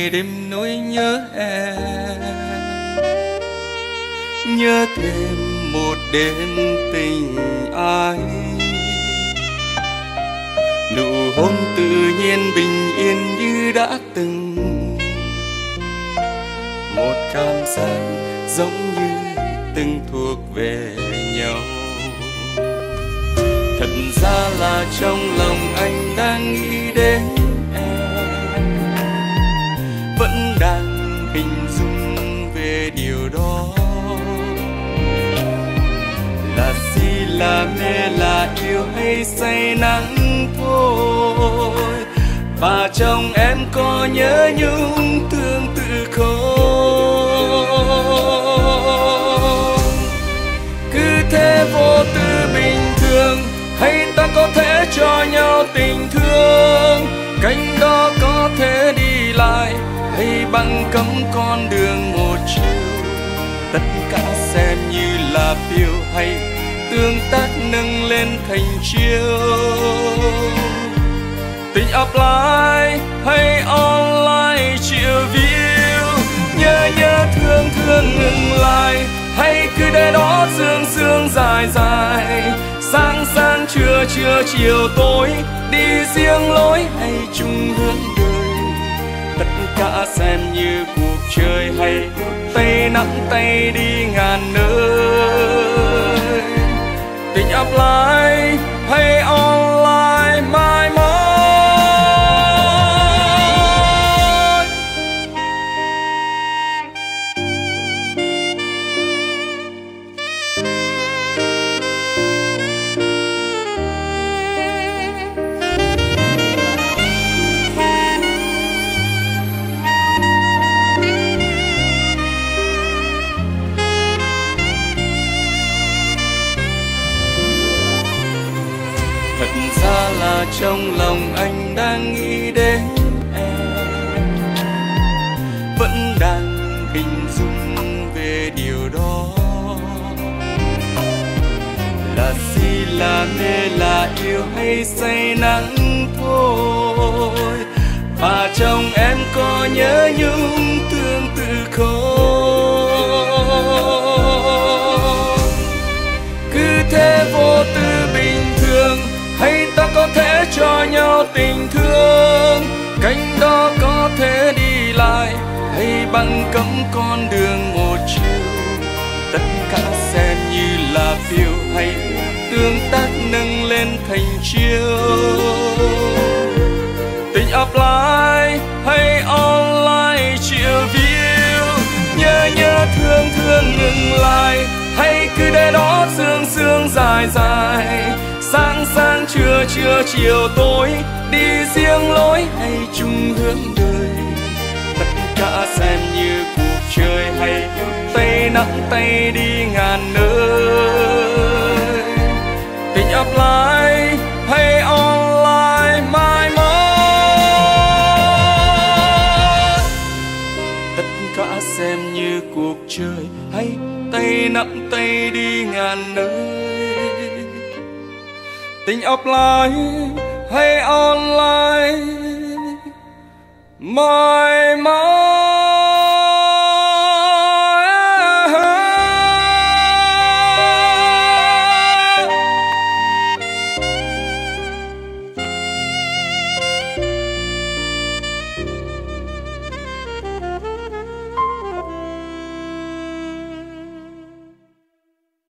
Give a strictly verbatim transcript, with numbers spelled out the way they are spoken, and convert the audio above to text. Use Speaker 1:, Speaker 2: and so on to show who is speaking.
Speaker 1: ngày đêm nỗi nhớ em, nhớ thêm một đêm tình ai. Nụ hôn tự nhiên bình yên như đã từng, một cảm giác giống như từng thuộc về nhau. Thật ra là trong lòng anh đang nghĩ đến em, vẫn đang hình dung về điều đó. Là si là mê là yêu hay say nắng thôi, và trong em có nhớ nhung tương tự không? Cứ thế vô tư bình thường, hay ta có thể cho nhau tình thương? Cánh đó có thể đi lại, hay băng cấm con đường một chiều? Tất cả xem như là phiêu, hay tương tác nâng lên thành chiều? Tình offline hay online chiều view, nhớ nhớ thương thương ngừng lại, hay cứ để đó sương sương dài dài? Sáng sáng trưa trưa chiều tối, đi riêng lối hay chung hướng đời? Tất cả xem như cuộc chơi, hay tay nắm tay đi ngàn nơi? Tình offline hay online mãi mãi. Thật ra là trong lòng anh đang nghĩ đến em, vẫn đang hình dung về điều đó. Là si là mê là yêu hay say nắng thôi, và trong em có nhớ nhung tương tự không? Cứ thế vô tư bình thường, hay ta có thể cho nhau tình thương? Cánh đó có thể đi lại, hay băng cấm con đường một chiều? Tất cả xem như là phiêu, hay tương tác nâng lên thành chiều? Tình offline hay online chiều view, nhớ nhớ thương thương ngừng lại, hay cứ để đó sương sương dài dài? Sáng sáng trưa trưa chiều tối, đi riêng lối hay chung hướng đời? Tất cả xem như cuộc chơi, hay tay nắm tay đi ngàn nơi? Tình offline hay online mãi mãi. Tất cả xem như cuộc chơi, hay tay nắm tay đi ngàn nơi? Tình offline hay online mãi mãi.